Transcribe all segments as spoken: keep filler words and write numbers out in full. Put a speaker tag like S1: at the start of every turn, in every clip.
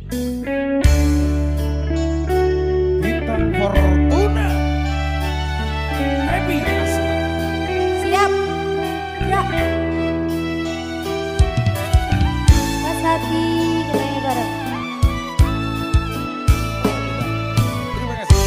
S1: Bintang Fortuna Happy Asma.
S2: Siap. Ya. Mas Hati nyanyi bareng.
S1: Terima kasih.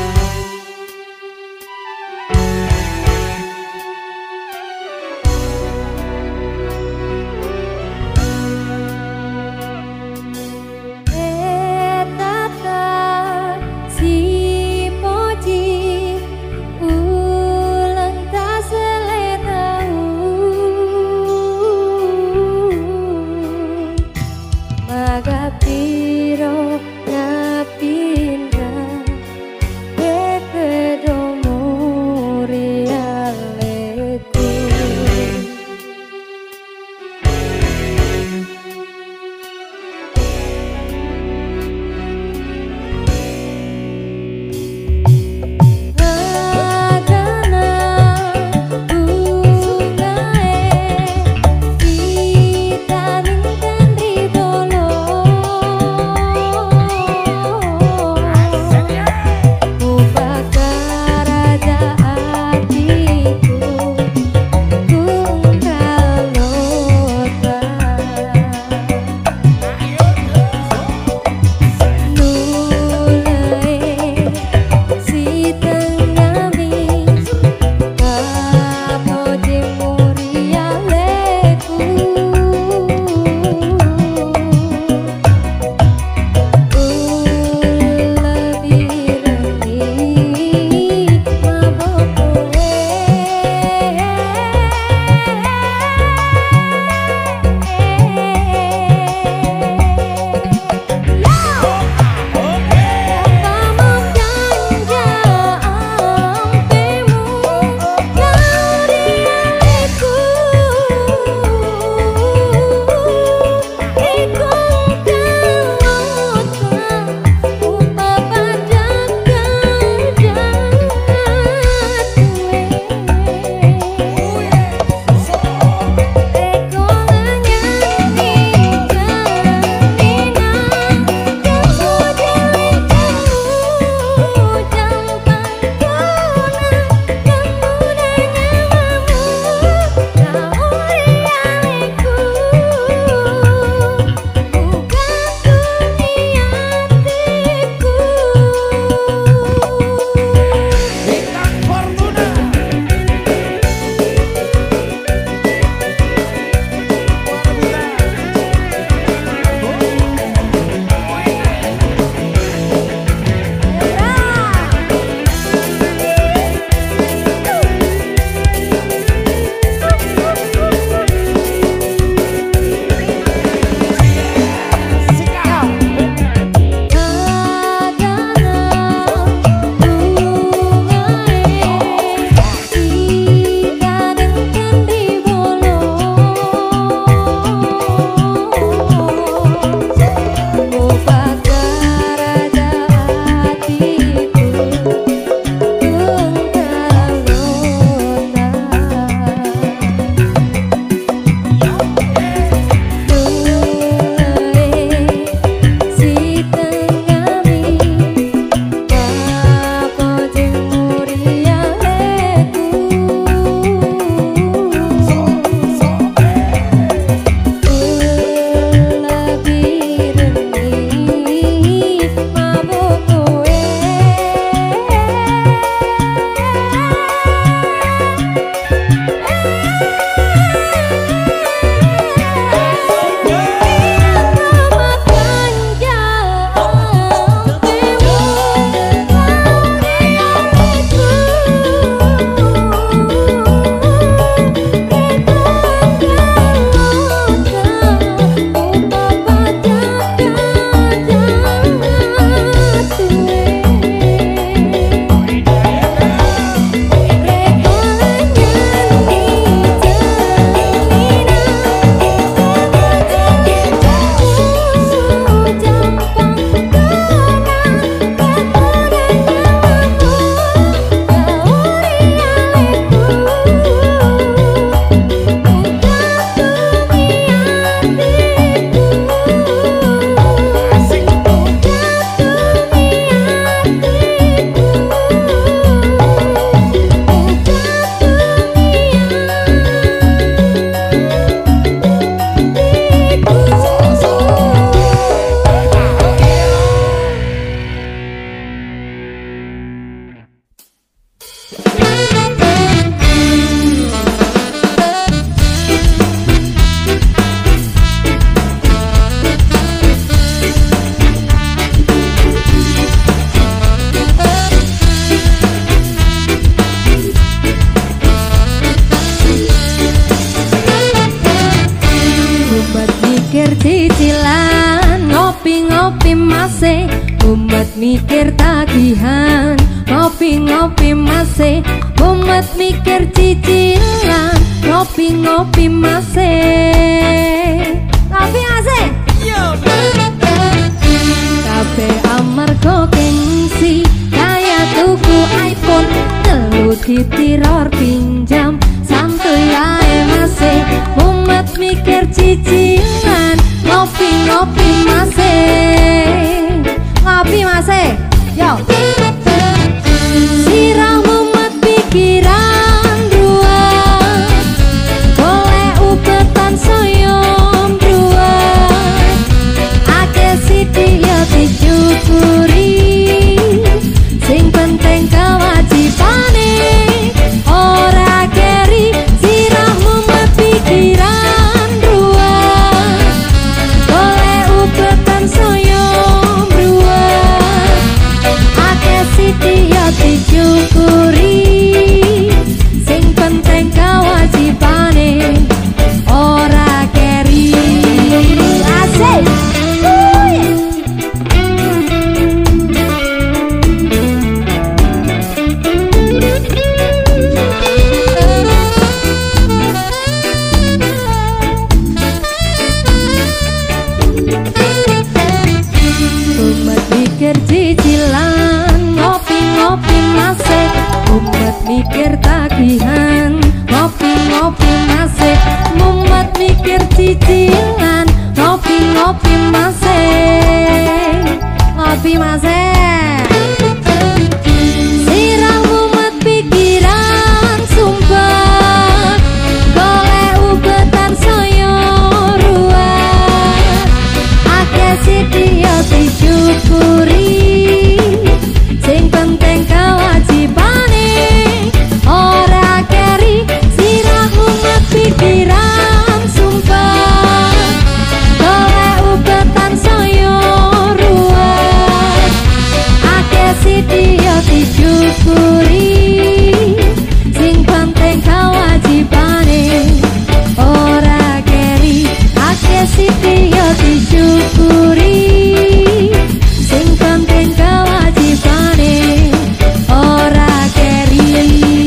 S2: Magapiro napindra bekedomo rialeku. Oh cicilan, ngopi-ngopi masih umat mikir tagihan, ngopi-ngopi masih umat mikir cicilan, ngopi-ngopi masih ngopi masih kabeh amarga gengsi kaya tuku iPhone telu ditiror pinjam santuy ae masih umat mikir cicilan, ngopi-ngopi masih ngopi masih yo sirah umat pikiran ruang golek ubetan soyom ruang akeh sithik ya disyukuri sing penting kewajibane ora keri sirah umat pikiran ruang golek ubetan soyom ruang akeh sithik ya disyukuri sing penting kewajibane ora keri asik. Umat mikir cicilan, ngopi-ngopi masih umat mikir tagihan, ngopi-ngopi masih umat mikir cicilan, ngopi-ngopi masih ngopi masih sirah umat pikiran sumpah golek ubetan soyo ruang akeh sithik ya disyukuri sing penting kewajibane ora keri sirah umat pikiran sumpah golek ubetan soyo ruang akeh sithik ya disyukuri sing penting kewajibane ora keri akeh sithik ya disyukuri sing penting kewajibane ora keri.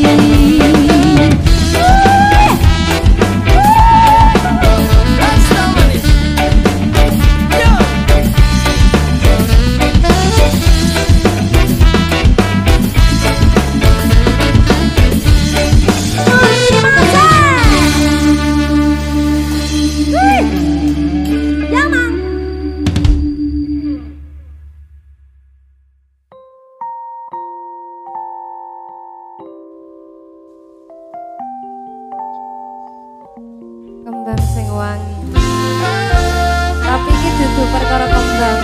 S2: Kembang sing wangi tapi iki dudu perkara kembang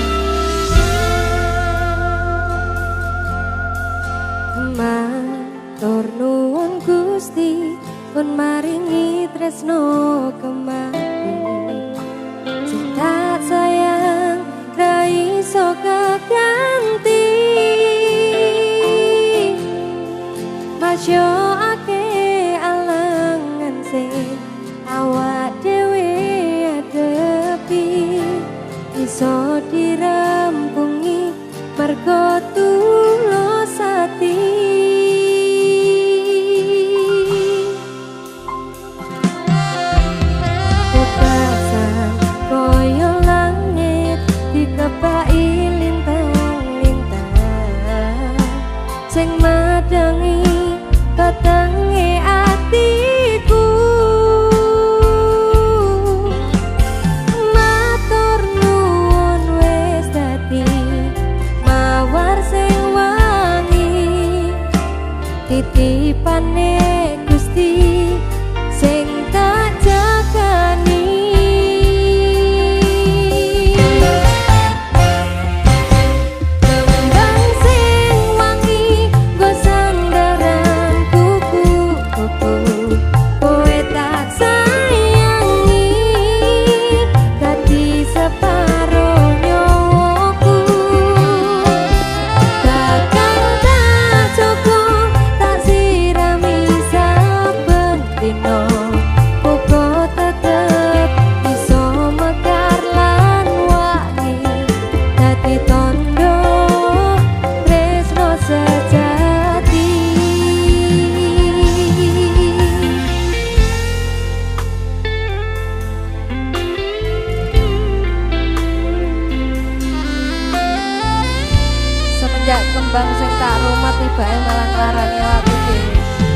S2: matur nuwun Gusti pun maringi tresno kemati sing tak sayang ra iso keganti masyo ake alangan sing awak dhewe adepi iso dirampungi mergo tulus ati kebasan koyo langit dikepaki lintang-lintang sing madangi batenge atiku matur nuwun wis dadi mawar sing wangi titipane Gusti sing tak jagani kembang sing wangi go sandaran kuku-kuku dijak kembang sing tak rumah tibake malah nglarani awakku dhewe.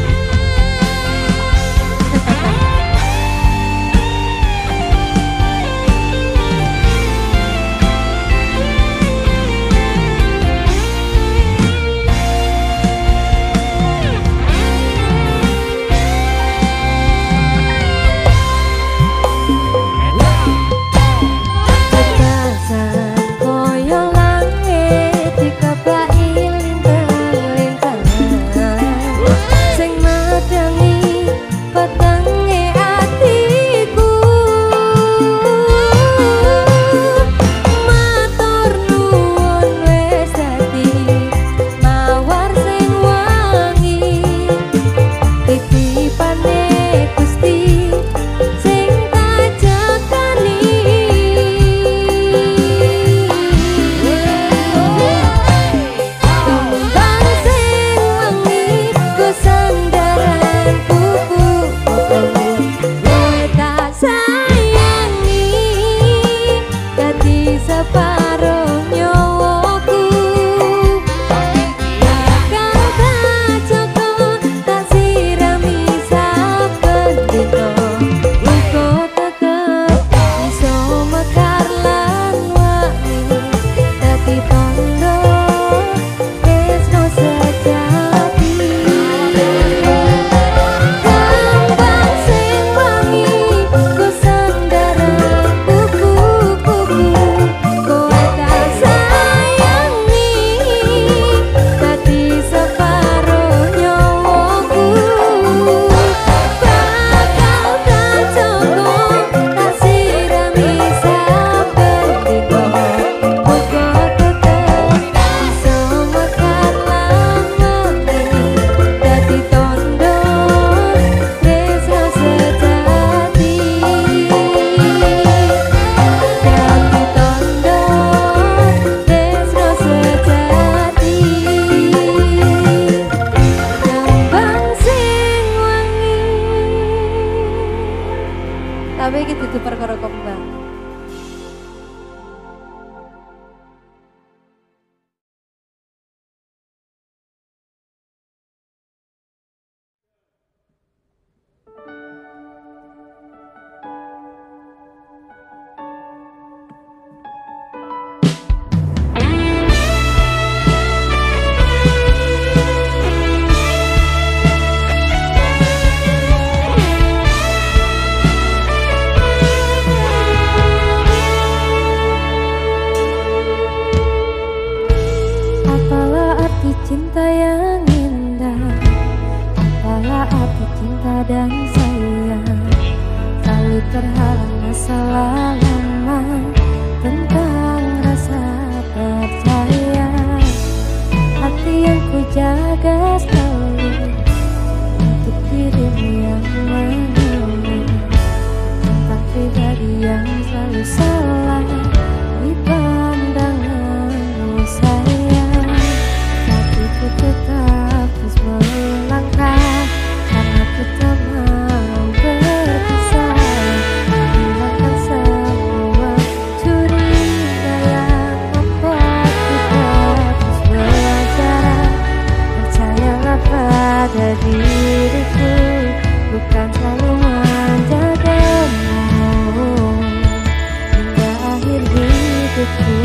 S2: Tapi iki dudu perkara kembang. Cinta yang indah, apalah arti cinta dan sayang. Selalu terhalang masalah lama tentang rasa percaya. Hati yang ku jaga selalu untuk dirimu yang memilih. Tentang pribadi yang selalu salah di pandanganmu sayang. Ku tetap terus melangkah karena ku tak mau berpisah. Hilangkan semua curiga yang membuat kita terus belajar. Percayalah pada diriku, bukan selalu menjagamu hingga akhir hidupku.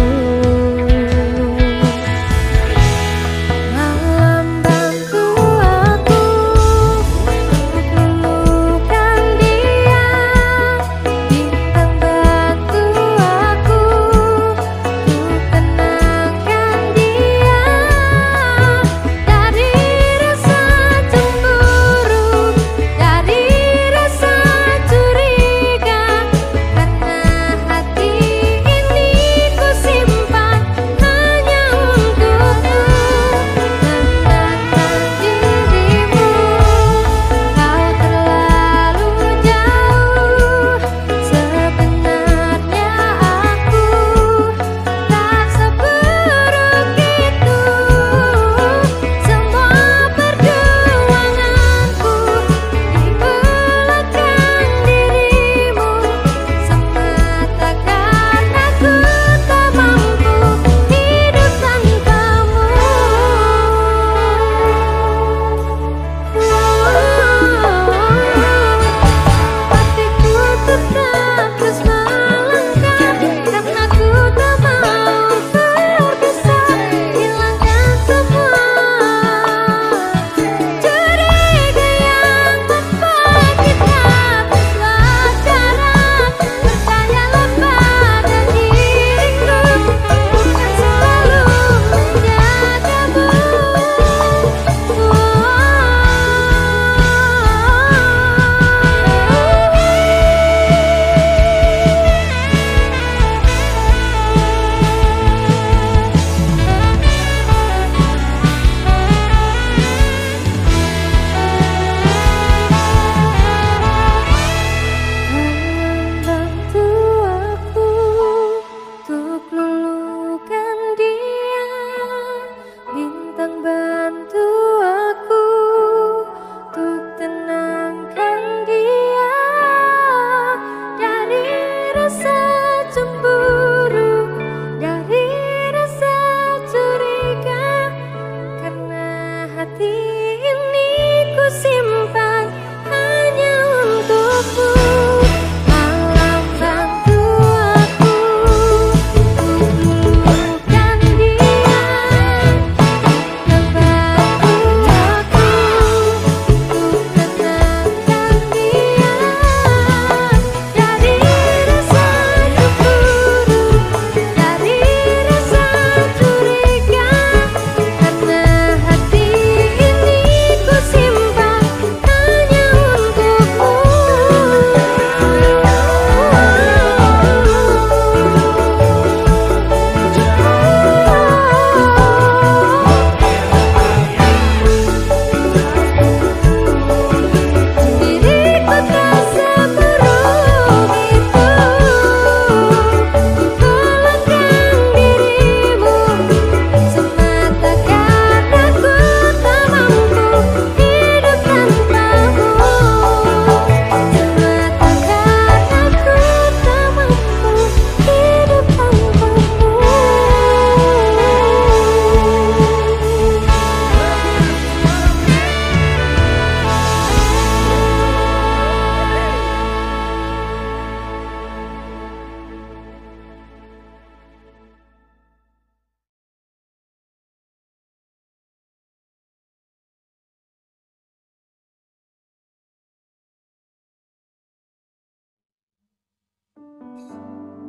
S3: See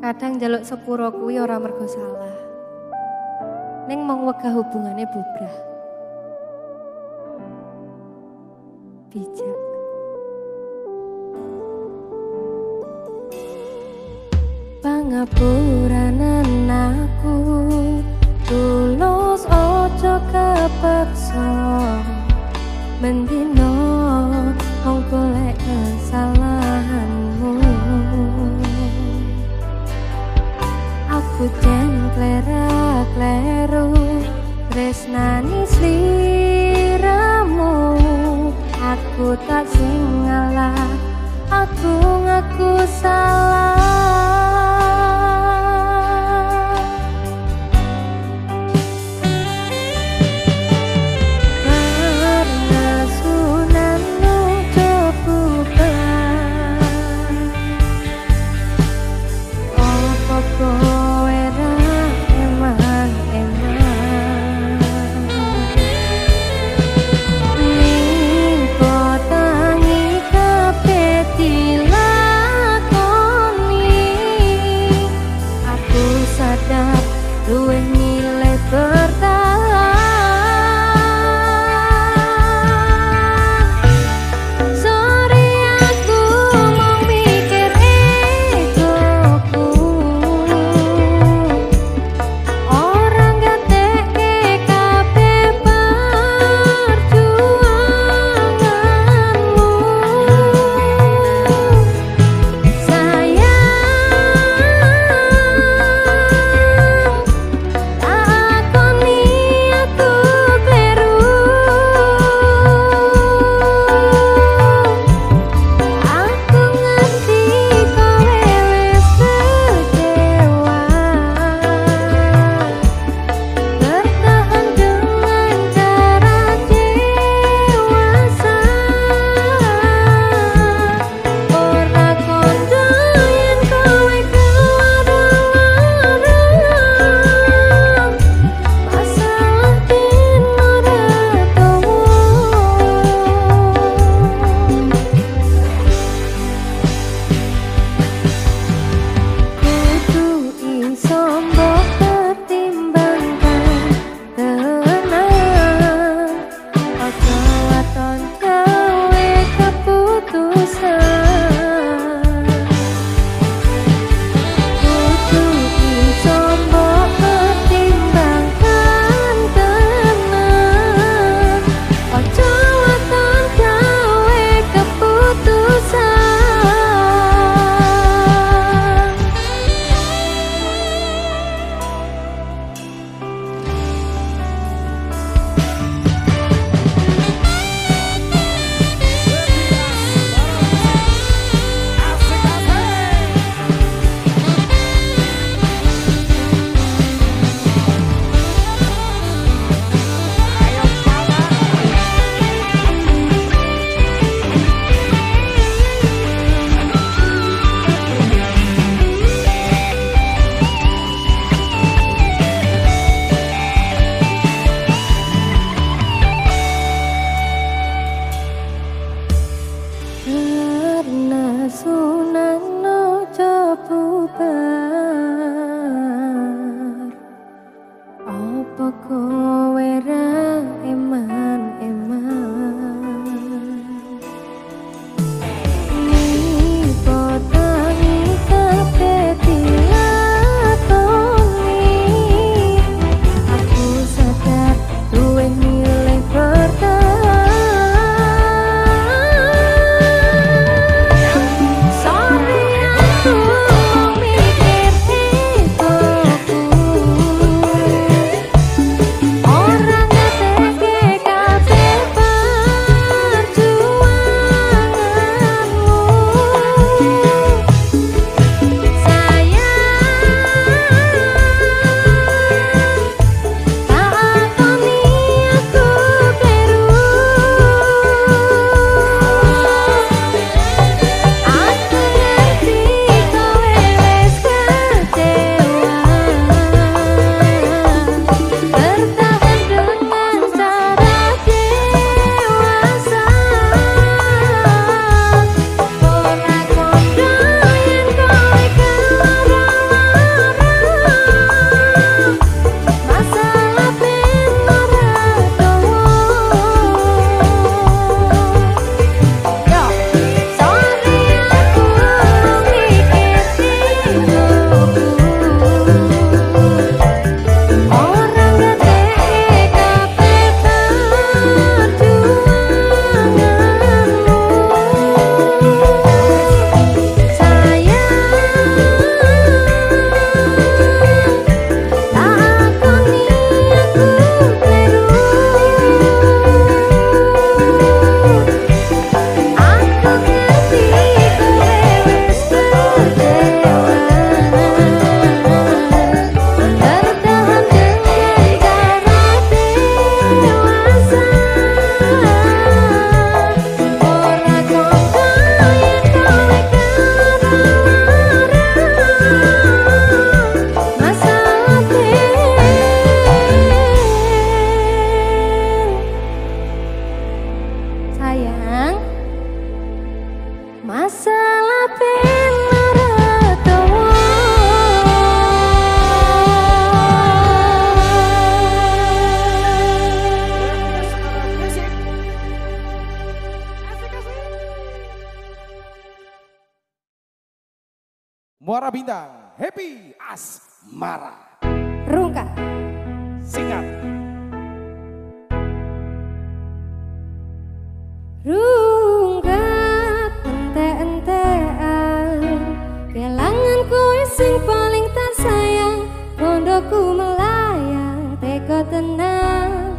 S2: Kadang njaluk sepuro kuwi ora mergo salah. Ning mung wegah hubungane bubrah. Bijak. Pangapuranan aku tulus ojo kepeksa mendino mung golek kesalahanmu. Aku jan klera-kleru tresnani sliramu. Aku tak sing ngalah, aku ngaku salah. Luwih nilai bertahan. Sorry aku mau mikir egoku. Orang gatekke kabeh perjuanganmu. Sayang
S1: Muara Bintang, Happy Asmara.
S2: Rungkat.
S1: Singkat.
S2: Rungkat ente-entean, kelangan kowe sing paling tak sayang, kondoku melayang, teko tenang,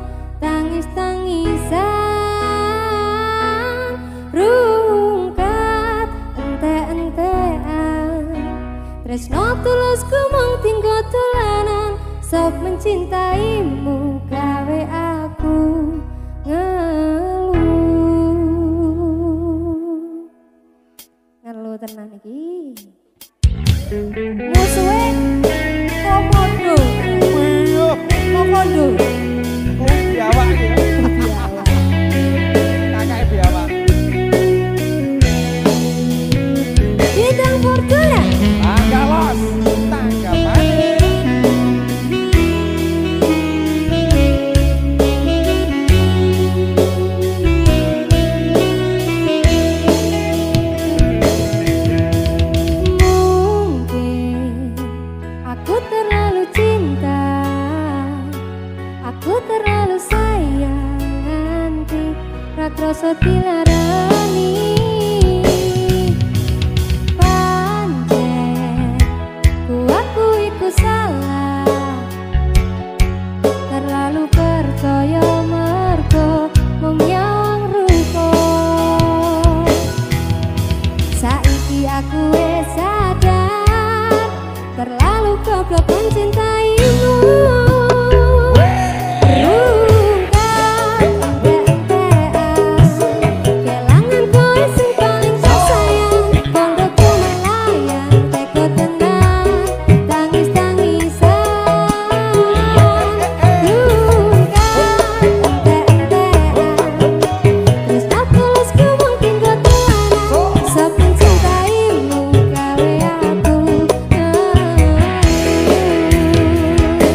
S2: tangis-tangisan. Rungkat ente-entean, tresno tulusku mung tinggo dolanan, sok mencintaimu gawe aku ngeluh. Ngeluh tenan iki. Musuhe komodo.
S1: Iya,
S2: Komodo.
S1: kowe biawak iki.
S2: Biawak.
S1: Kakake biawak.
S2: Bintang Fortuna.
S1: Tangga los, tangga manis.
S2: Mungkin aku terlalu cinta, aku terlalu sayang, nganti ra krasa dilarani. Pancen ku aku iku salah, terlalu percaya mergo mung nyawang rupa. Saiki aku wis sadar, terlalu goblok mencintaimu. Rungkat ente-entean, kelangan kowe sing paling tak sayang, kondoku melayang, teko tenang, tangis-tangisan. Rungkat ente-entean, tresno tulusku mung tinggo dolanan, sok mencintaimu gawe aku ngeluh.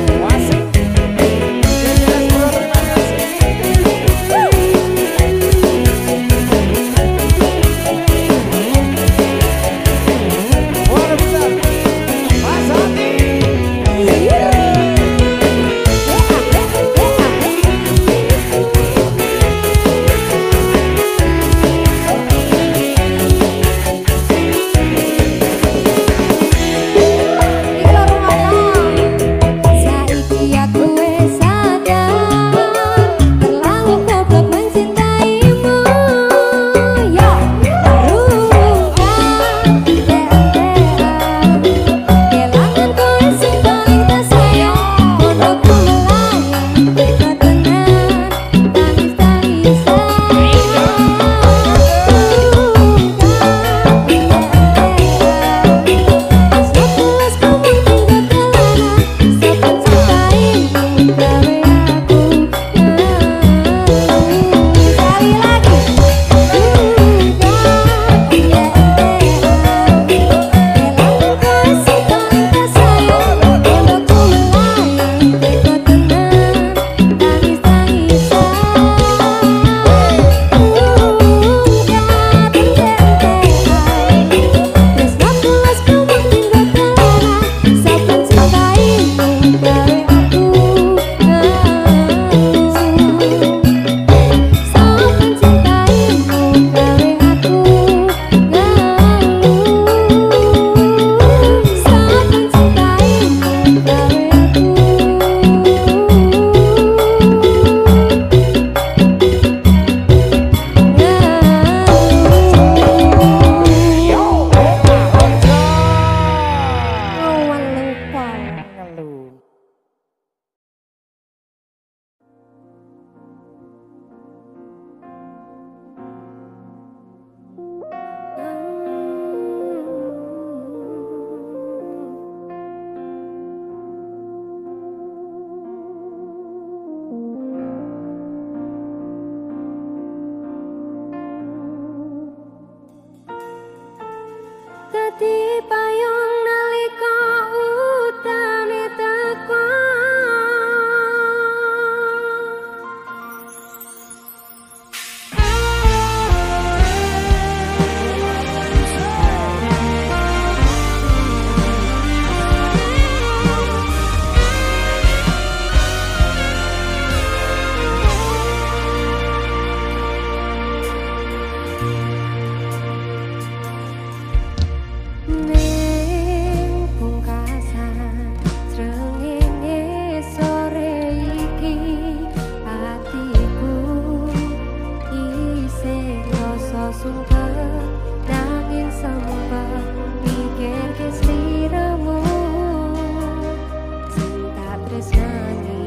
S2: tresnani.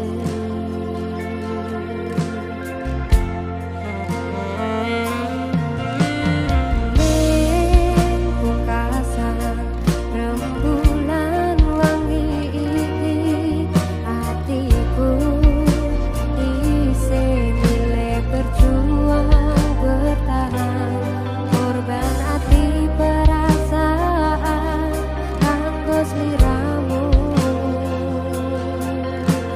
S2: Ning pungkasan rembulan wangi iki atiku isih milih berjuang bertahan korban ati perasaan kanggo sliramu.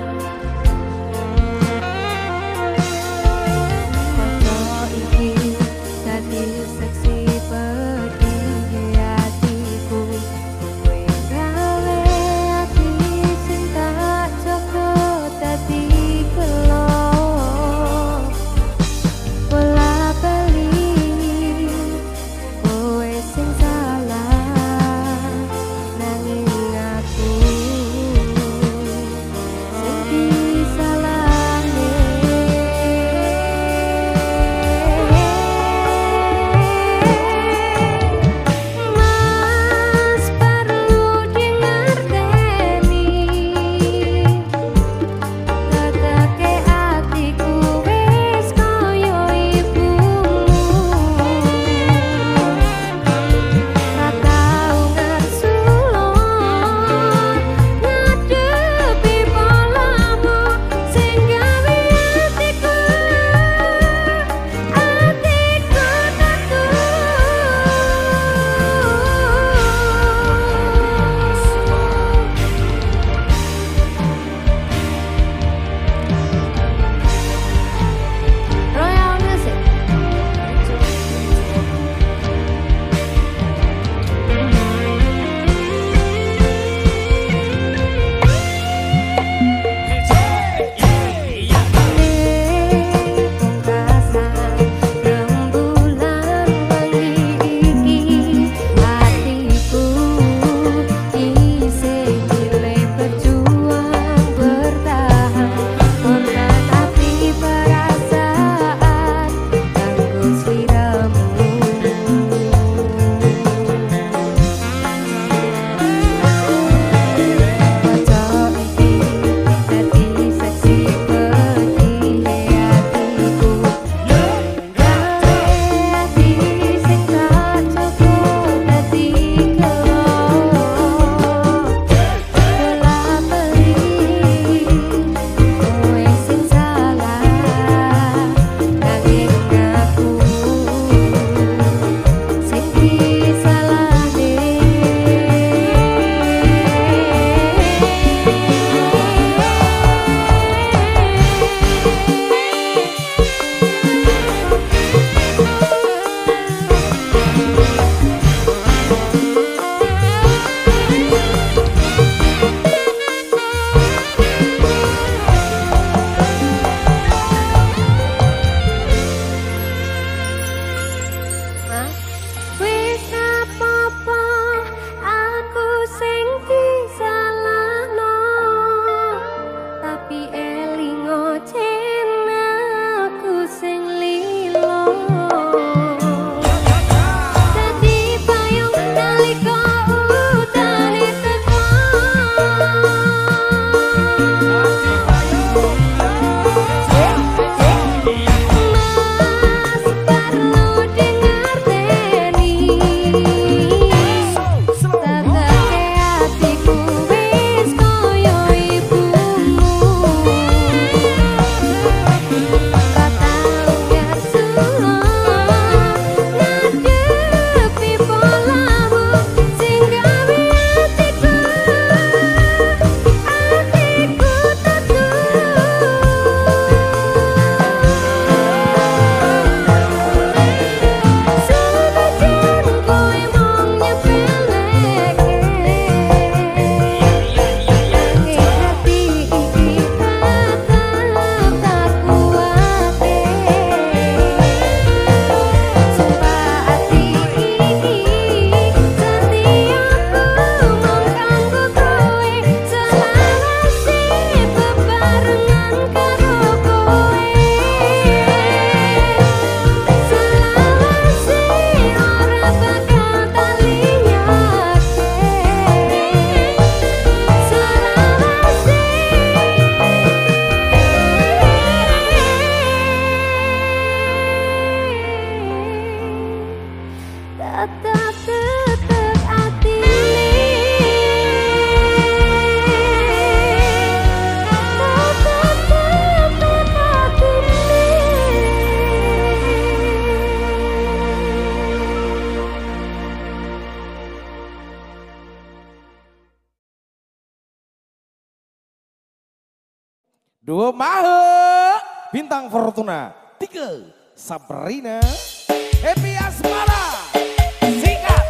S1: Dua Mahe, Bintang Fortuna. Tiga Sabrina, Happy Asmara. Sikat.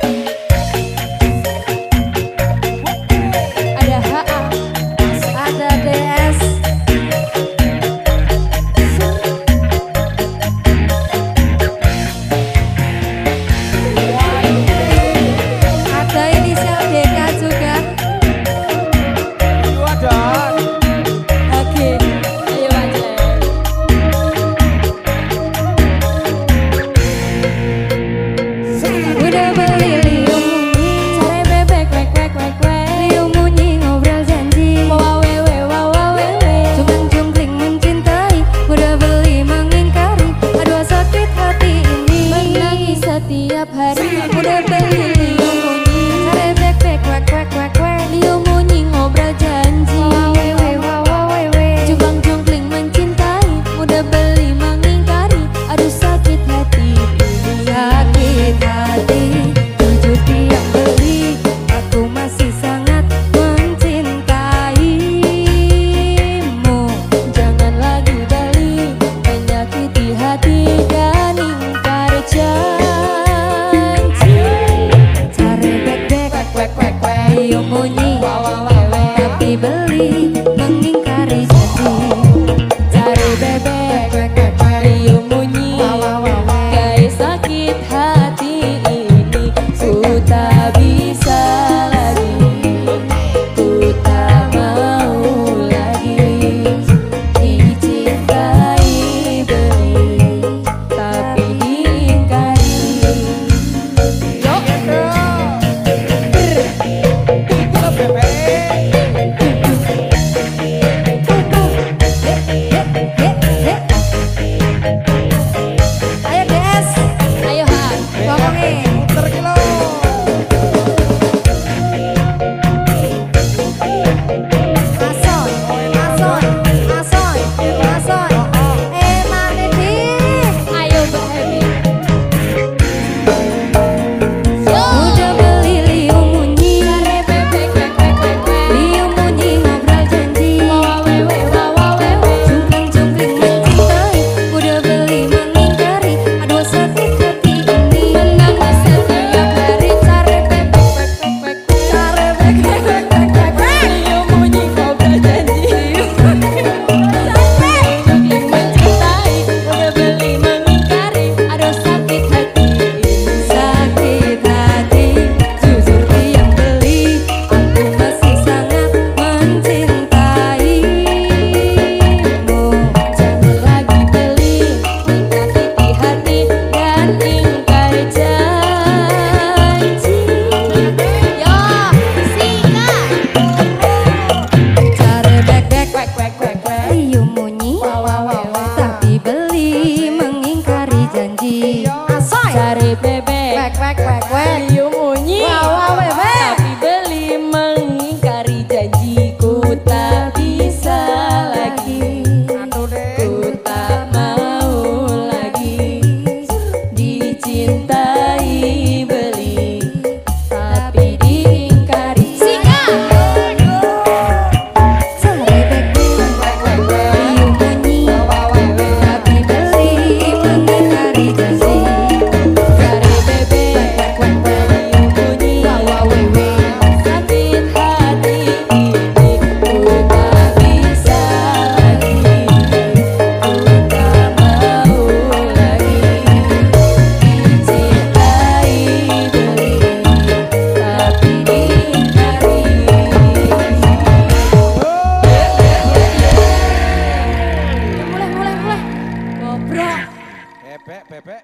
S2: Ada H A, ada D S. Ada inisial D K juga.
S1: Itu ada.
S2: Oke, ayo aja. Udah beli liung munyi, cari bebek wek wek wek wek. Liung munyi ngobrol janji, wawa wewe wawa wewe. Cuman jungkling mencintai, udah beli mengingkari. Aduh sakit hati ini, menangis setiap hari. Udah beli liung munyi, cari bebek wek wek wek wek. Liung munyi ngobrol janji, wawa wewe wawa wewe. Cuman jungkling mencintai, udah beli mengingkari. Aduh sakit hati ini, sakit hati. Jujur dia beli, aku masih sangat mencintaimu. Jangan lagi beli, menyakiti hati dan ingkar janji. Cari bek bek wek wek wek, liung munyi, tapi beli mengingkari janji. Cari bebek wek wek wek, liung munyi, guys sakit hati ini. Ku tak bisa lagi, ku tak mau lagi dicintai beli, tapi diingkari. Yo,
S1: Tiga bebek.
S2: ayo D S, ayo Han, ngomongin.
S1: Muter kilo.
S2: Mason, mason, mason, mason. Eh mana nih? Ayo Mbak Happy. Udah beli liung munyi, cari bebek wek wek wek wek. Liung munyi ngobrol janji, wawa wewe wawa wewe. Jungkling jungkling mencintai, udah beli mengingkari. Aduh sakit hati ini, menangis setiap hari. Cari bebek wek wek wek, cari bebek wek wek wek wek. Liung munyi ngobrol janji, jungkling mencintai, udah beli mengingkari. Aduh sakit hati ini, sakit hati. Jujur dia beli, aku masih sangat mencintaimu. Jangan lagi beli, menyakiti hati dan ingkar janji. Yo, sikat. Cari bek bek wek wek wek wek. Liung munyi, tapi beli mengingkari janji. Cari bebek wek wek wek wek. Liung munyi, tapi beli mengingkari janji. Ku tak bisa lagi, ku tak mau lagi dicintai beli, tapi diingkari. Sikat. Cari bebek wek wek wek, liung munyi, tapi beli mengingkari janji. Cari bebek wek wek wek, liung munyi, sakit hati ini. Ku tak bisa lagi, ku tak mau lagi dicintai beli, tapi diingkari. Mulai mulai mulai, gobrok.
S1: Bebek, bebek.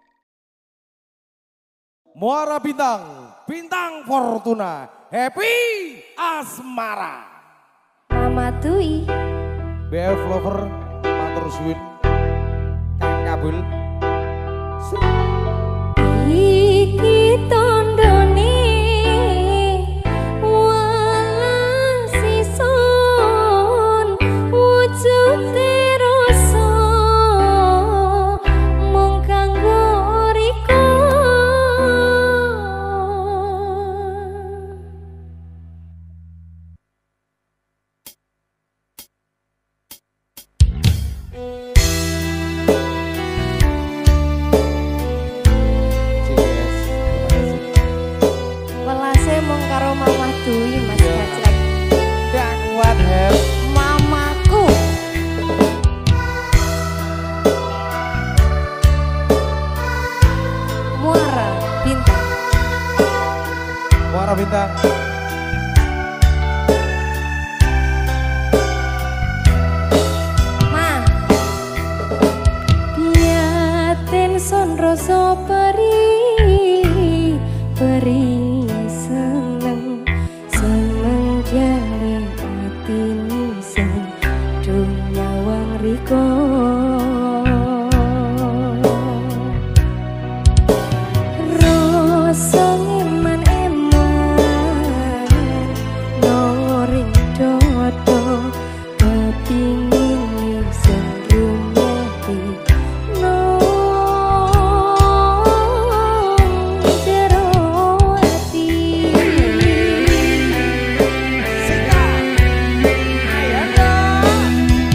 S1: Muara Bintang, Bintang Fortuna, Happy Asmara.
S2: Ramatui.
S1: B F Lover, Matur Suwin, Kang Kabul.
S2: Iki tandane welas sison wujude rasa mung kanggo riko. riko rasa ngeman-eman noring dodo kepingin sing rumeti nong jero ati
S1: Sika ayo dong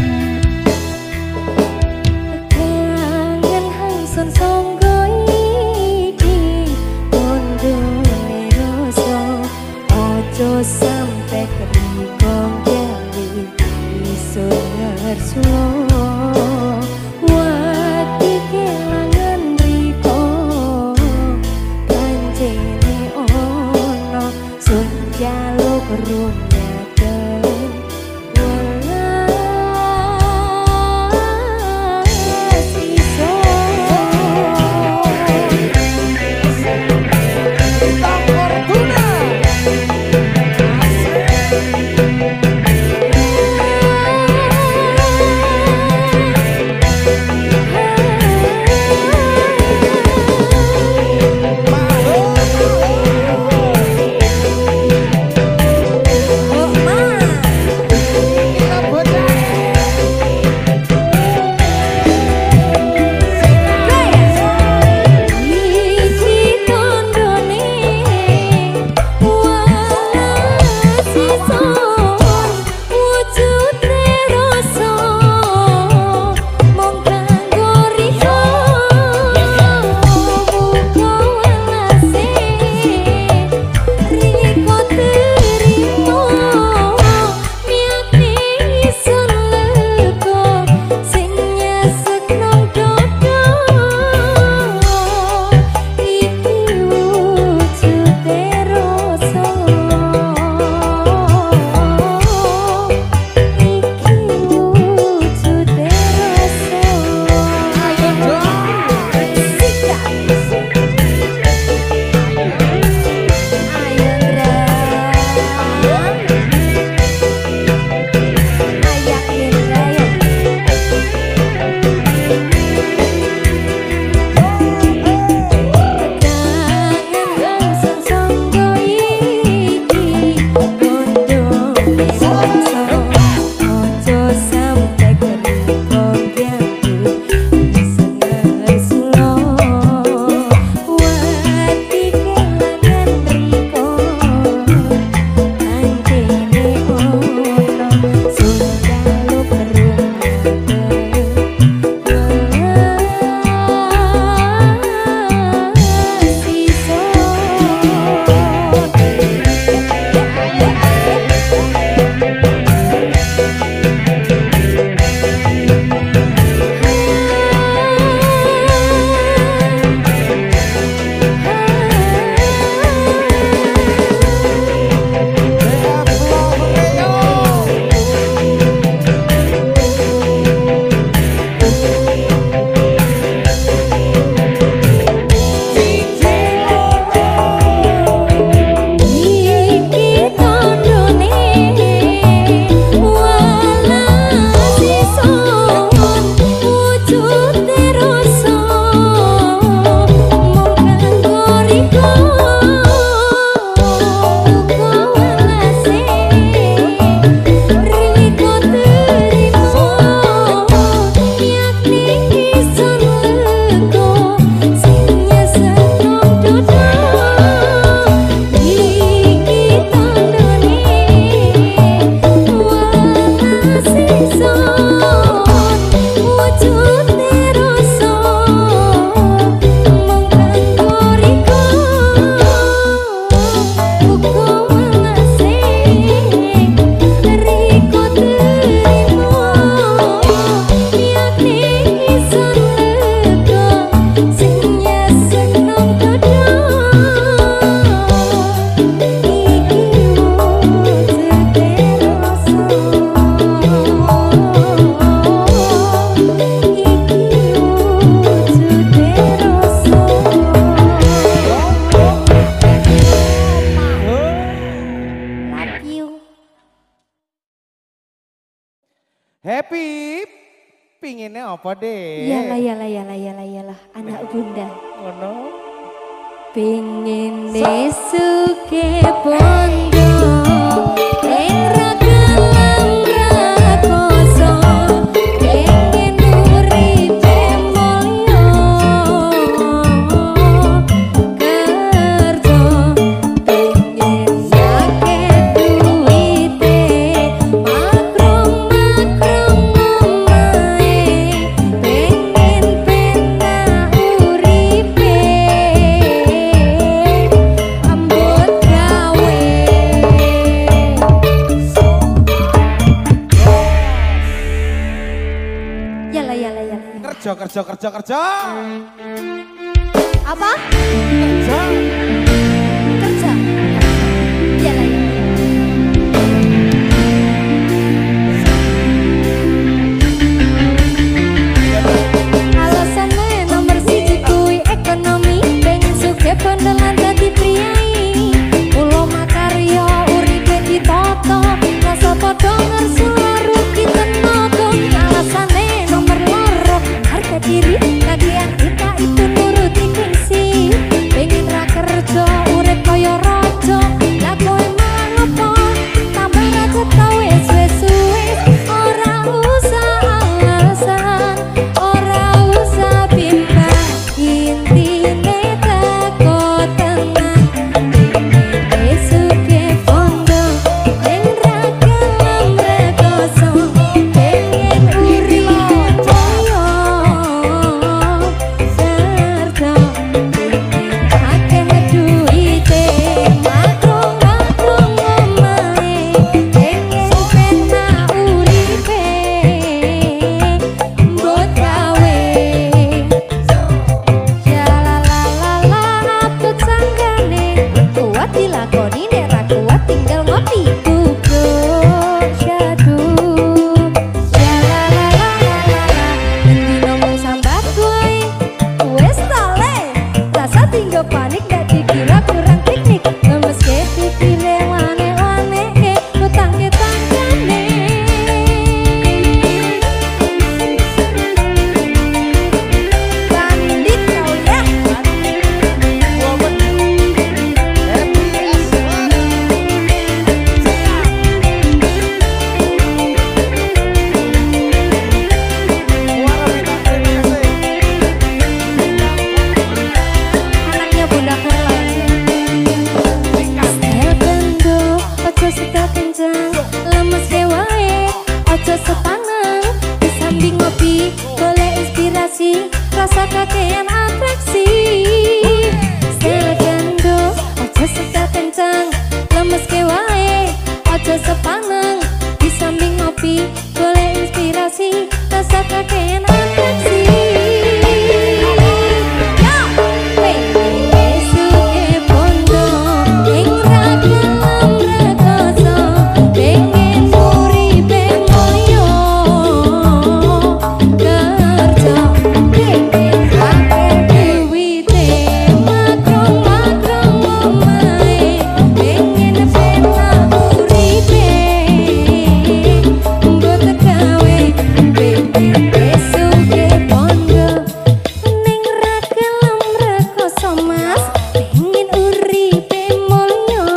S2: kangen hangson songgo iki kondone rasa ojo sampe keriko gawe isun ngersulo wati kelangan riko kancene ono sun jaluk rumyaken welas iso
S1: Top Fortuna kita bocah
S2: iki tandane welas iso wujude rasa mung kanggo riko buka welase riko terima miati isun lego sing nyesek nang dodo iki wujude rasa iki wujude rasa
S1: ayo dong
S2: Sika ayo rang ayakin raya kangen hangson songgo iki kondone rasa ojo sampe keriko gawe isun ngersulo wati kelangan riko kancene ono sun jaluk rumyaken welas iso iki tandane welas iso wujude rasa mung kanggo riko buka welase riko terima yakni isun lego sing nyesek nang dodo iki tandane welas iso wujude rasa mung kanggo riko buka welase riko terima yakni isun lego sing nyesek nang dodo iki wujude rasa
S1: Happy pinginnya apa deh?
S2: Iyalah, iyalah, iyalah, iyalah, iyalah, anak bunda.
S1: Ngono.
S2: Pingin desuke bondo, ing ragelang rakoso, pengen uripe mulya, kerja pengen akeh duwite, makrong-makrong omahe, pengen penak uripe. Ambut gawe Yala yala yala
S1: Kerja kerja kerja kerja.
S2: Apa?
S1: Kerja.
S2: Kerja Yala yala Alasannya nomor siji kuwi ekonomi, pengen sugih bondolan dadi priyayi. Ulo makarya uripe ditata, rasa padha ngersu rugi tenaga. Alasannya nomor loro harga diri, kagian kita itu nuruti gengsi. Pengen ra kerja urip kaya raja, lah kowe malah ngopo tambah ra ketau wis-wis. Ora usah alasan, ora usah bimbang, intine teko tenang. Pengen suge bondo, ning ra gelem rekoso, pengen urip kaya serta akeh duwite, makrong-makrong omahe, pengen penak uripe, mbok gawe. Yalalalala apot sanggane, kuat dilakoni nek ra kuat tinggal ngopi kubur syadu. Yalalalala endi ngomong sambat wae, wes tale rasa tinggal panik gak dikira kurang teknik. Lemes ke pikire lane-lane ke utang ke tanggane. Bandit kau ya. Anaknya Bunda Kerlan. Setel bendo, ojo setel kencang, lemes ke wae, ojo sepanang. Disambi ngopi, golek inspirasi, rasa kakean atraksi. Setel bendo, ojo setel kencang, lemes ke wae, ojo sepanang. Disambi ngopi, golek inspirasi, rasa kakean atraksi. Pengen suge bondo, ing ra gelem rekoso, pengen uripe mulya, kerja pengen akeh duwite, makrong-makrong omahe, pengen penak uripe, mbok gawe. Pengen suge bondo, ning ra gelem rekoso mas, pengen uripe mulya,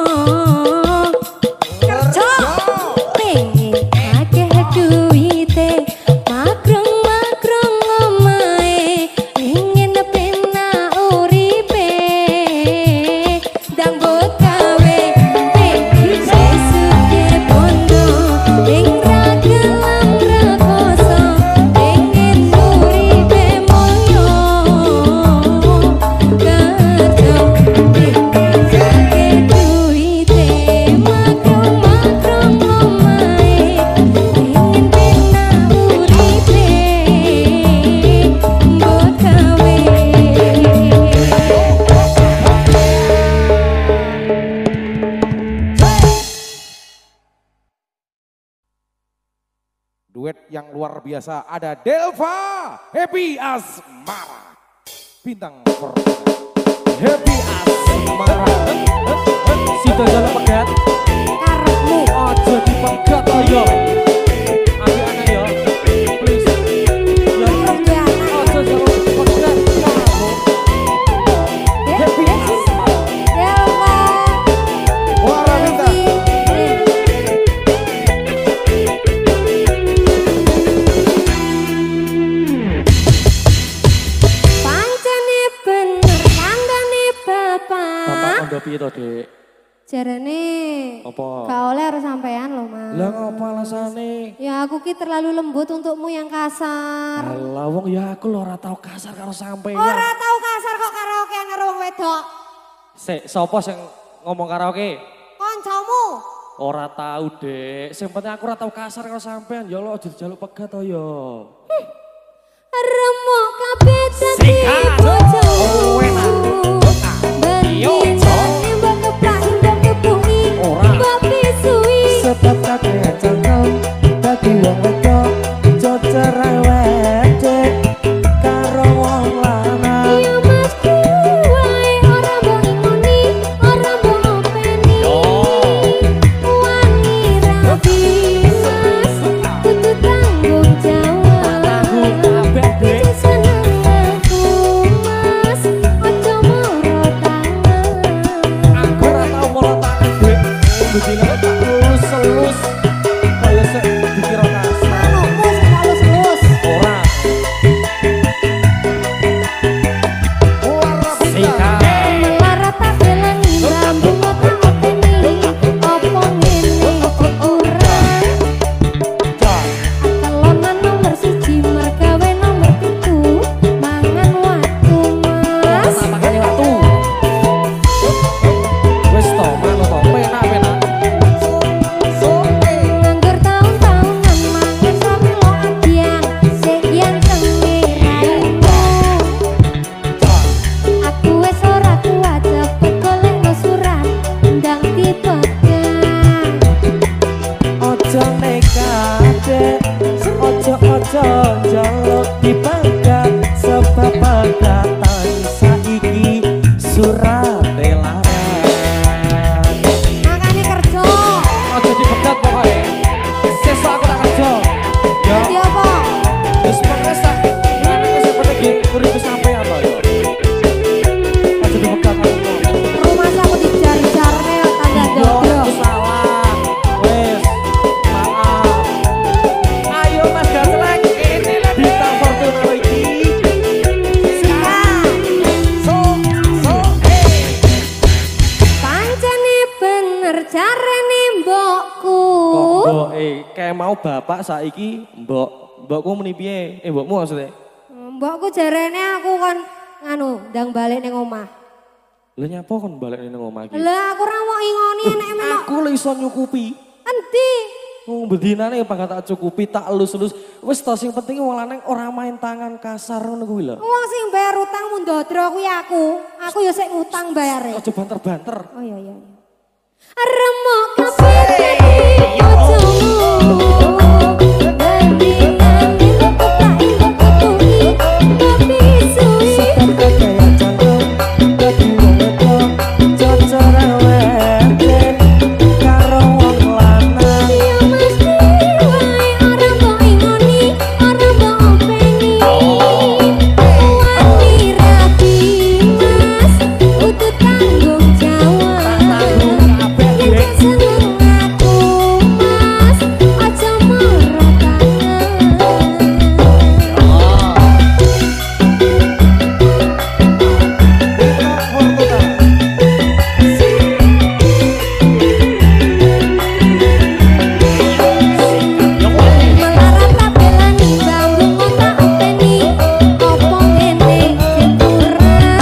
S2: kerja pengen akeh duwite, makrong-makrong omahe, pengen penak uripe, ndang mbok gawe. Pengen suge bondo, ing ra gelem rekoso, pengen uripe mulya, kerja pengen akeh duwite, makrong-makrong omahe, pengen penak uripe, mbok gawe.
S1: Duet yang luar biasa ada Delva Happy Asmara. Bintang Permata. Happy Asmara.
S3: Si dalam pegat,
S2: Karepmu
S3: ojo dipegat ayo. Ambil anak ya, please.
S2: Jarane
S3: Apa?
S2: gak oleh harus sampean loh mas.
S3: Lah ngapa alasane?
S2: Ya aku ki terlalu lembut untukmu yang kasar.
S3: Alah wong ya aku lho ora tau kasar karo sampeyan.
S2: Ora tau kasar kok karaokean karo wong wedok.
S3: Sik, sapa sing ngomong karaoke?
S2: Koncomu.
S3: Ora tau, Dek. Sing penting aku ora tau kasar karo sampeyan. Ya Allah aja dijaluk pegat to ya.
S2: Remuk kabeh dadi bojomu.
S3: Oh, enak.
S2: Bendinane mbok kepak mbok kepungi. Mbok pisui.
S4: Sebab kakek cangkel dadi wong wedok jocer wedek karo wong lanang.
S2: Ya mas kuwae ora mbok ingoni, ora mbok openi. Wangi rapi mas, kudu tanggung jawab. Iki seneng aku mas, aja moro tangan.
S3: Aku ora tau moro tangan, Dek. Bedine tak lulus-lulus. Kaya sik dikira kasar.
S2: Manukmu sing halus-halus.
S3: Ora. Sikat.
S2: Melarat tak belani, rambut tak openi. Opo ngene ora? Kelonan nomor siji mergawe nomor pitu. Mangan waktu mas.
S3: Ora makane watu. Wis to, mano to, penak-penak.
S2: Nganggur tahun-tahunan mangan sampe lo adian. Sekian kengiraimu. Aku wis ora kuat cepet golekno surat ndang dipegang.
S4: Ojo nekat dek, ojo ojo njaluk dipegat sebab pegatan saiki surat larang.
S2: Makane kerja.
S3: Aja dipegat pokoke. Sesuk aku tak kerja. Ya,
S2: Dadi apa?
S3: wis pokoke sak. Ngene sing penting urip sampeyan to ya. Aja dipegat aku.
S2: Rumah aku dijar-jarne tangga
S3: Yo,
S2: dobro.
S3: aku salah. Wes, maaf. Ayo Mas Gaslek, ini lah bintang Fortuna iki.
S2: Pancene bener jarene mbokku.
S3: Kok mbok eh kayak mau bapak saiki mbok mbokku muni piye? Eh mbokmu maksudnya?
S2: Mbokku jarene aku kan nganu ndang balik ning omah.
S3: Lah nyapa kon balik ning omah iki?
S2: Lah aku ora mau ingoni enek melok.
S3: Aku lho iso nyukupi.
S2: Endi?
S3: Wong bedinane pak tak cukupi tak elus-elus. Wis to sing penting wong lanang ora main tangan kasar ngono kuwi lho.
S2: Wong sing bayar utang mundodro kuwi aku. Aku ya sik ngutang bayare.
S3: Aja banter-banter.
S2: Oh iya iya. Remuk kabeh dadi bojomu. Bendinane mbok kepak mbok kepungi. Mbok pisui.
S4: Sebab kakek cangkel dadi wong wedok jocer wedek karo wong lanang.
S2: Ya mas kuwae ora mbok ingoni, ora mbok openi. Wangi rapi mas, kudu tanggung jawab. Yen seneng aku mas, aja moro Melarat tak belani, bambu tak openi. Opo ngene jemuran.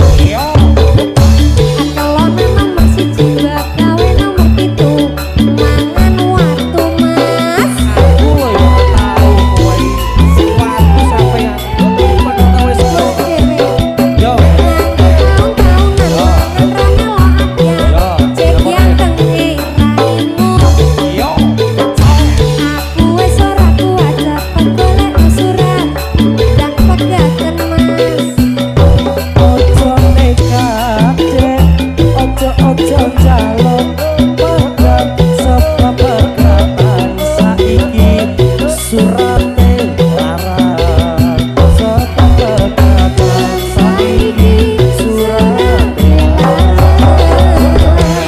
S2: Kelonan nomor siji gawe nomor pitu. Mangan waktu mas.
S3: Aku lho ya tau kowe suatu sampeyan. Padha tau wis lho. Yo.
S2: Tahun-tahunan mangan ra melok adian. Cekian kengiraimu.
S3: Yo.
S2: Aku wis ora kuat cepet golekno surat ndang pegaten mas.
S4: Ojo nekat dek, ojo ojo njaluk pegat sebab pegatan saiki surate larang. Sebab pegatan saiki surate larang.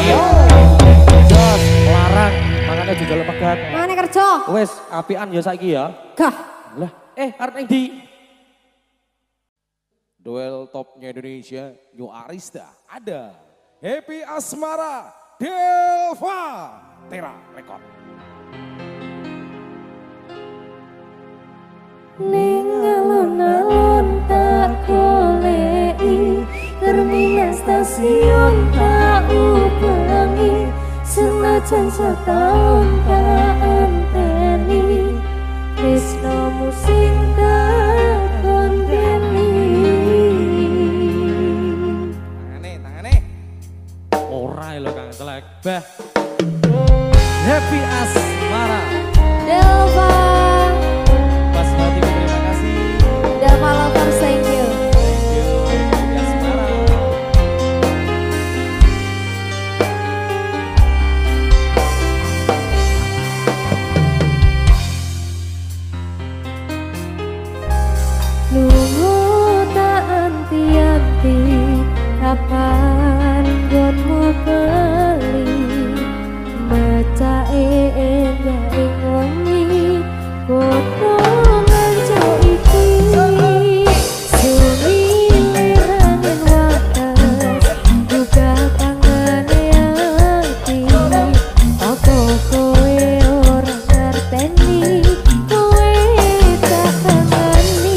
S3: Jos, larang, makanya jujur pegat.
S2: Mana kerja?
S3: Wes, apian ya saiki ya.
S2: Gah.
S3: Lah, eh arep ning ndi?
S1: Duel topnya Indonesia, New Arista ada Happy Asmara Delva Tera Rekod.
S2: Ning alon-alon tak goleki, terminal stasiun tak ubengi, senajan setahun tak anteni, tresnomu sing tak kondeni.
S3: Tangane, tangane. Ora lho Kang Celek. Bah. Happy Asmara.
S2: Delva,
S3: Pas hati terima kasih.
S2: Delva lovers, thank you.
S3: Thank you. Happy Asmara.
S2: Lungo tak anti-anti, kapan gonmu beli, mecake endah ing wengi, godhongan cok iki, sumilerangen wates, buka tangane ati, apa kowe ora ngerteni, kowe tak kangeni.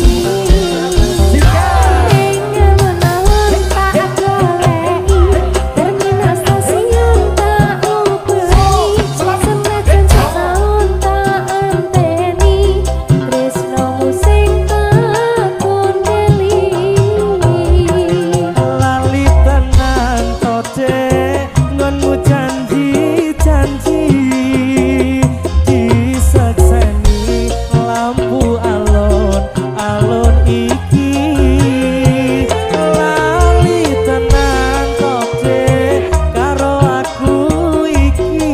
S2: Terminal stasiun tak ubeni, senajan setahun tak anteni, tresnomu sing tak kondeli.
S4: Lali tenan toce ngonmu janji-janji, disekseni lampu alon-alon iki. Lali tenan toce karo aku iki,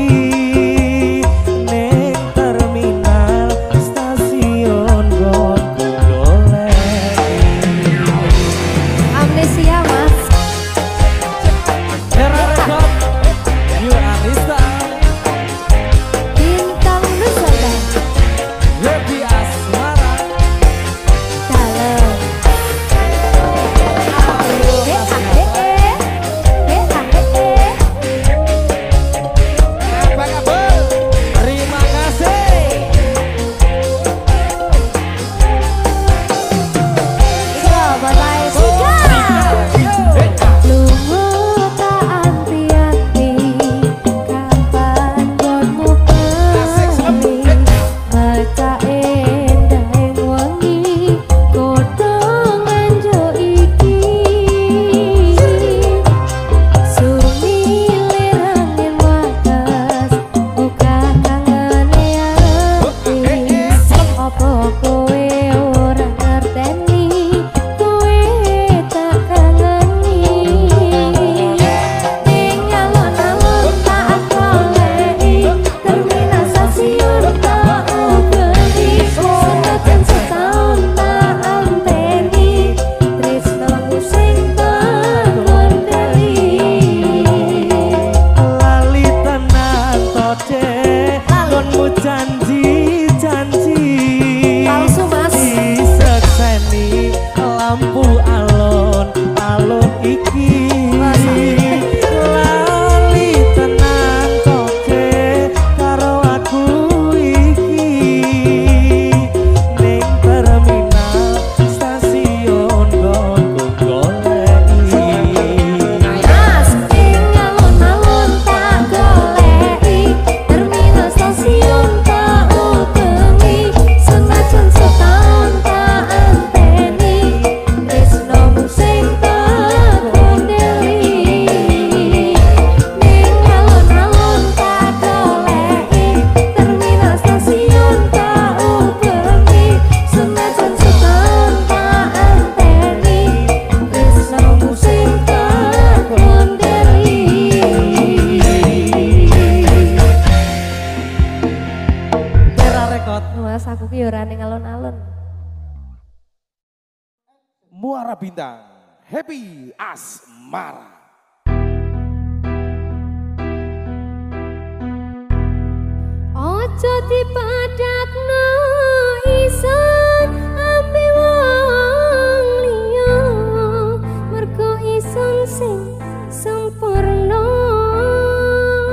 S4: ning terminal stasiun gonku goleki.
S2: Amnesia mas,
S3: Tera Rekod. New Arista.
S2: bintang Nusantara,
S3: Happy Asmara.
S2: dalam. Eh, ah, eh, eh. Eh, ah, eh, eh.
S3: Terima kasih.
S2: Selamat Raya Sika. Lungo tak anti-anti, kapan gonmu beli, mecake endah ing wengi, godhongan jo iki, sumilerangen wates, buka tangane ati, apa kowe ora ngerteni, kowe tak kangeni. Ning alon-alon tak goleki, terminal stasiun tak ubeni, senajan setahun tak anteni, tresnomu sing tak kondeli.
S4: Lali tenan toce ngonmu janji-janji,
S2: Palsu, Mas.
S4: disekseni lampu alon-alon iki.
S2: Masa?
S4: Lali tenan toce karo aku iki, ning terminal stasiun gonku goleki.
S2: Mas, ing alon-alon tak goleki, terminal stasiun tak ubeni, senajan setahun tak anteni, tresnomu sing tak kondeli. Ning alon-alon tak goleki, terminal stasiun tak ubeni, senajan setahun tak anteni, tresnomu sing tak kondeli.
S4: Tera Rekod.
S2: Mas, aku ki ora ning alon-alon.
S1: Muara Bintang, Happy Asmara.
S2: Ojo dipadakno isun ambe wong liya, mergo isun sing sempurna.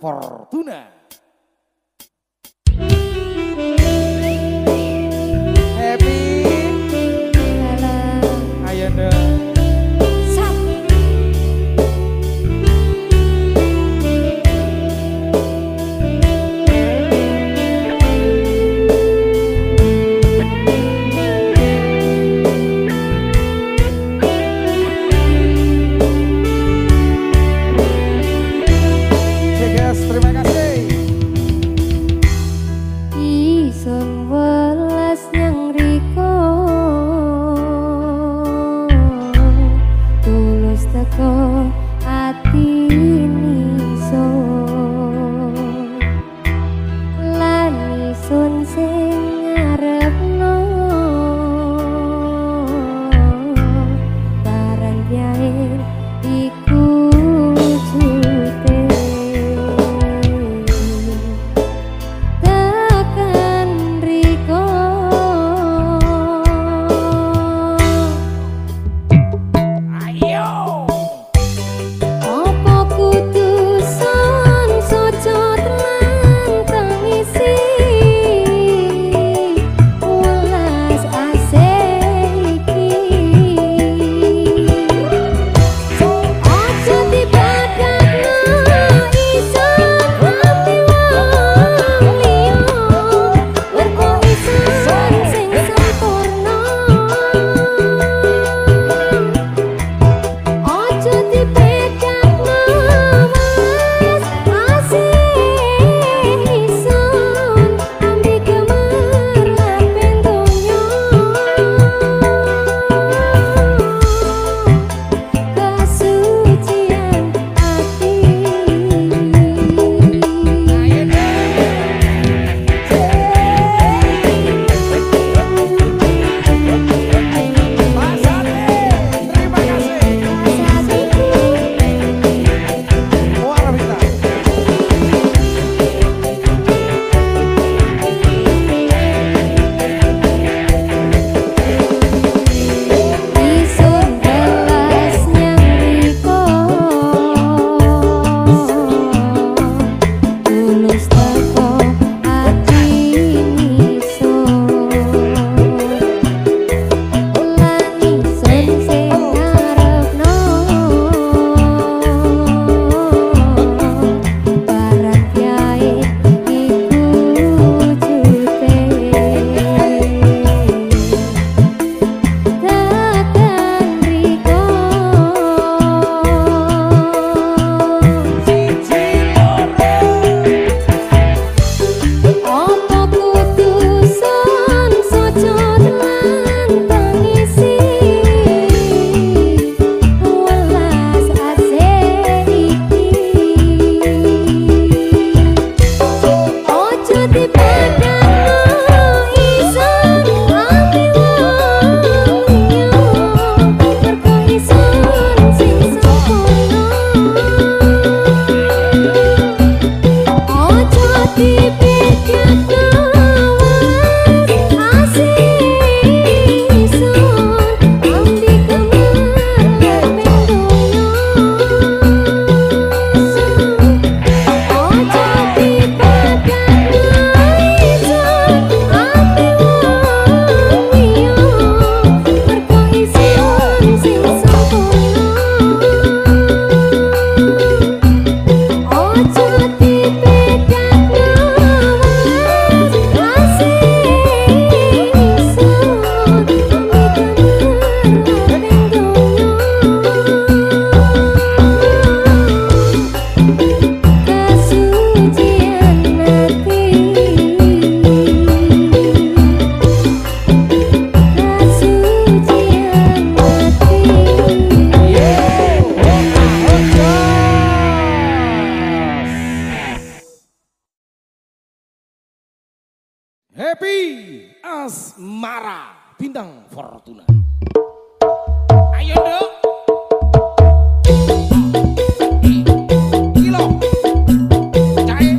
S1: Fortuna. Happy. Ayo dong. Terima kasih.
S2: Isun welas yang riko tulus teko ati niso lan isun sing ngarepno barang yae iku jute
S1: Happy Asmara Bintang Fortuna. Ayo dong. Kilo. Cae.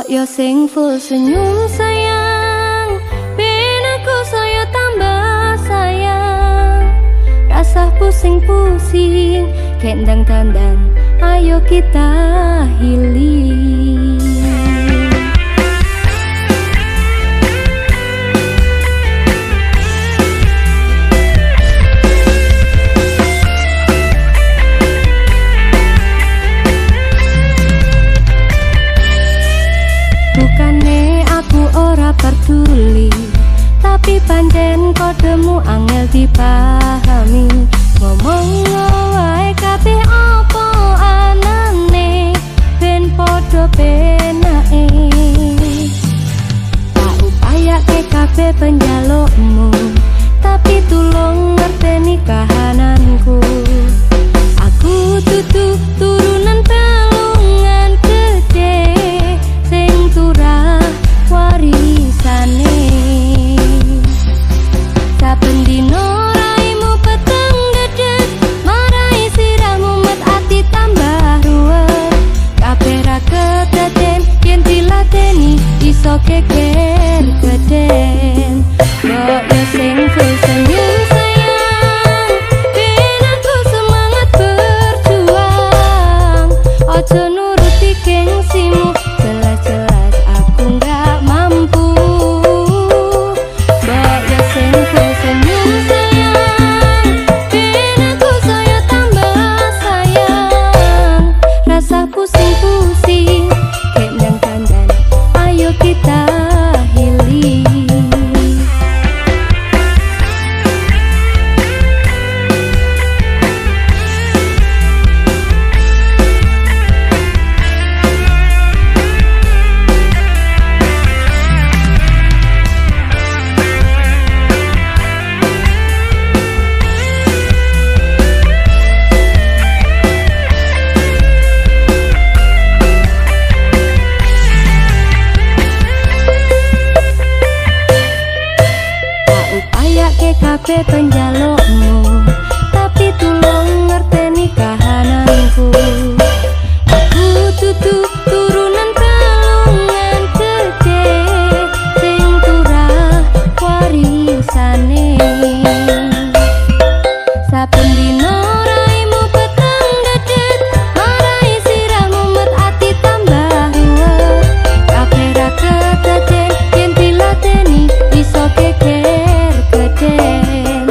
S2: yo sing full senyum sayang, ben aku saya tambah sayang. Rasa pusing-pusing, kendang tandan, ayo kita healing. Bukane aku ora peduli, tapi pancen kodemu angel dipahami. Ngomong wae kabeh apa anane, ben podo penake. Tak upayake kabeh penjalukmu, tapi tulung ngerteni kahananku. Aku tutu turunan telungan gede, sing turah warisane. Saben dino raimu peteng gedet, marai sirahmu met ati tambah ruwet. Kabeh ra kedaden yen dilateni iso geger geden. Mbok yo sing full senyum sayang, ben aku semangat berjuang. Ojo nuruti gengsimu, jelas-jelas aku nggak mampu. Mbok yo sing full senyum sayang, ben aku saya tambah sayang. Rasa pusing-pusing, kendang tandan, ayo kita healing. Kabeh penjalukmu, tapi tulung ngerteni kahananku. Aku tutu turunan telungan gede, sing turah warisane. Saben dino raimu peteng gedet, marai sirahmu met ati tambah ruwet. Kabeh ra kedaden yen dilateni iso geger geden.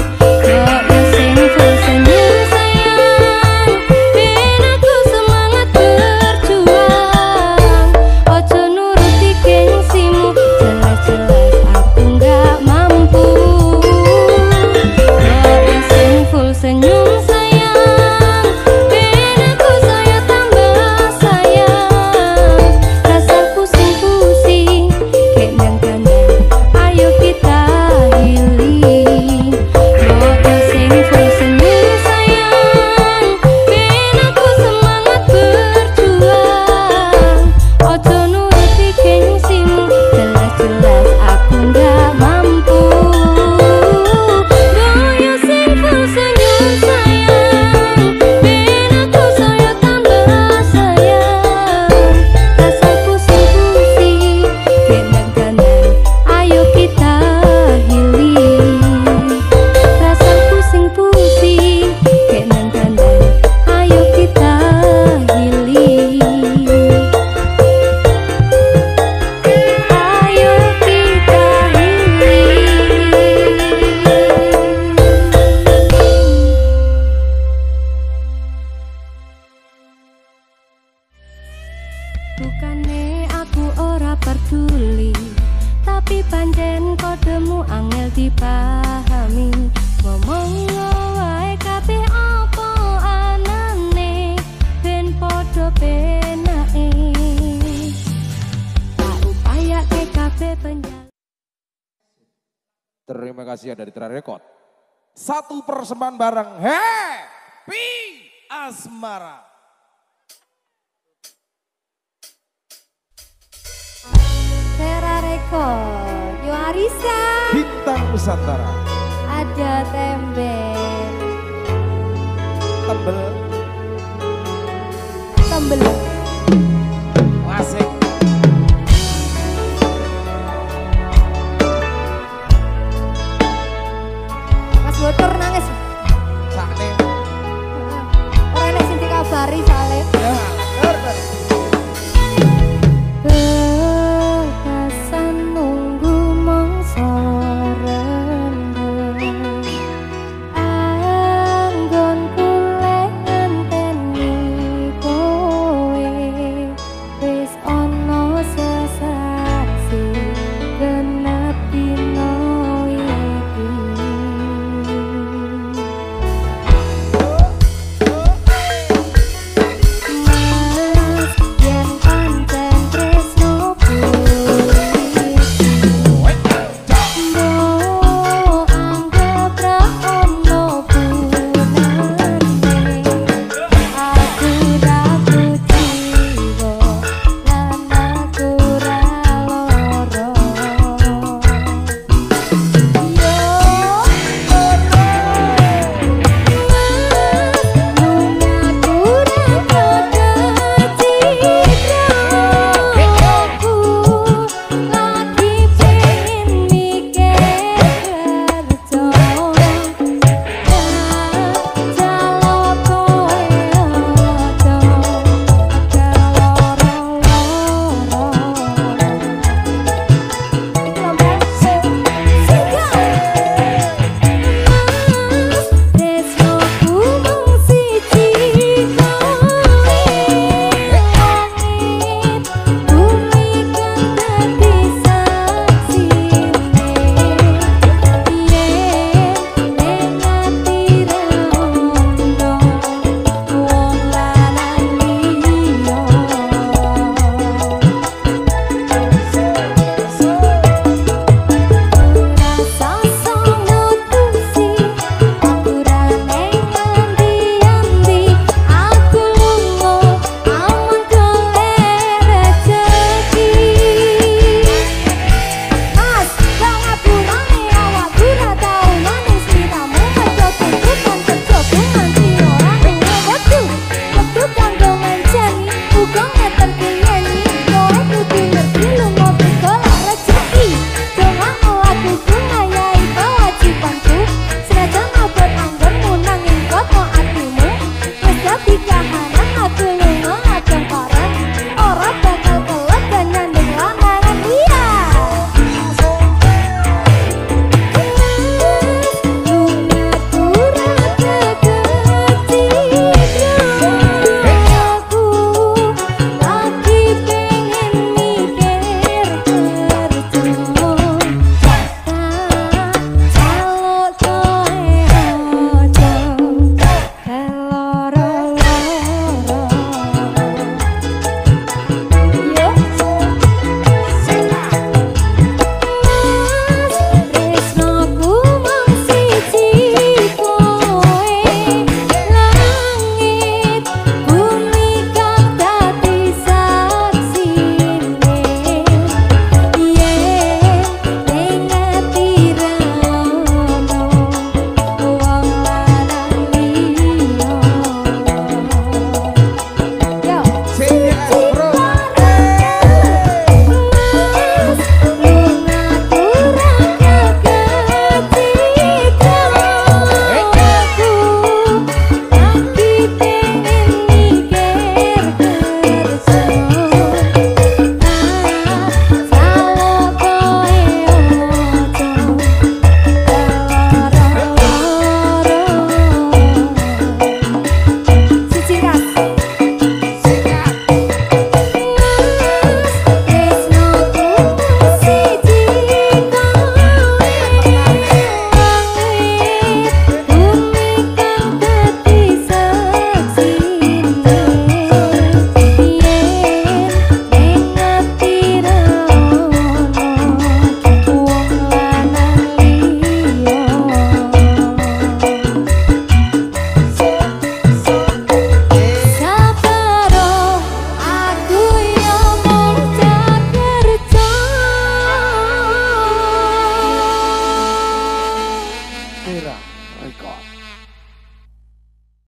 S2: Bukane aku ora peduli, tapi pancen kodemu angel dipahami. Ngomong wae kabeh apa anane, ben podo penake. Tak upayake kabeh penjal.
S1: Terima kasih ya dari Tra Record. Satu persembahan bareng Happy Asmara.
S2: Tra Record, Yo Arisa,
S1: Bintang Nusantara.
S2: ada tembel,
S1: Tembel.
S2: tembel.